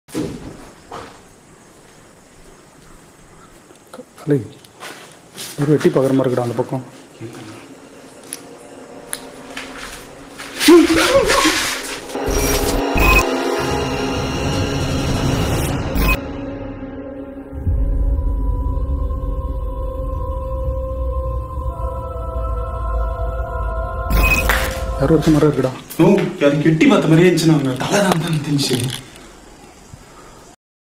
கலை ஒரு வெட்டி பார்க்குற மாதிரி இருக்குடா அந்த பக்கம். யாரோ இருக்க மாதிரி இருக்குடா. அது கெட்டி பார்த்த மாதிரியே இருந்துச்சு. நாங்கள் தலை தான் தெரிஞ்சு